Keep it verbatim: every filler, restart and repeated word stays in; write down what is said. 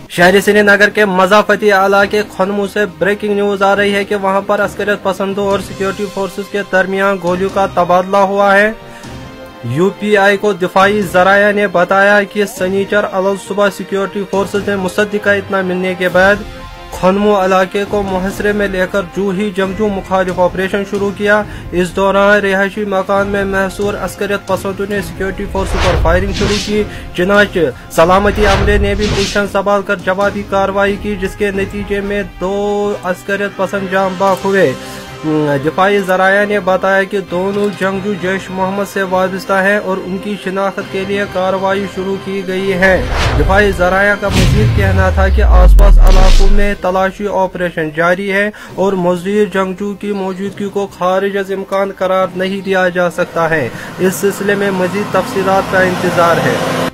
शहरी श्रीनगर के मजाफती इलाके खुनमो से ब्रेकिंग न्यूज आ रही है कि वहां पर अस्करियत पसंदों और सिक्योरिटी फोर्सेस के दरमियान गोलियों का तबादला हुआ है। यूपीआई को दिफाई जराया ने बताया कि सनीचर अल सुबह सिक्योरिटी फोर्सेस ने मुसद्दिका इतना मिलने के बाद खुनमो इलाके को मुहसरे में लेकर जू ही जंगजू मुखालिफ ऑपरेशन शुरू किया। इस दौरान रिहायशी मकान में महसूर अस्करियत पसंदों ने सिक्योरिटी फोर्स पर फायरिंग शुरू की। चुनांचे सलामती अमले ने भी पोजीशन संभाल कर जवाबी कार्रवाई की, जिसके नतीजे में दो अस्करियत पसंद जाम बाख हुए। दिफाई जराया ने बताया कि दोनों जंगजू जैश मोहम्मद से वाबस्ता हैं और उनकी शिनाख्त के लिए कार्रवाई शुरू की गई है। दिफाई जराया का मजीद कहना था कि आसपास इलाकों में तलाशी ऑपरेशन जारी है और मज़ीद जंगजू की मौजूदगी को खारिज अज़ इम्कान करार नहीं दिया जा सकता है। इस सिलसिले में मजीद तफसीलात का इंतजार है।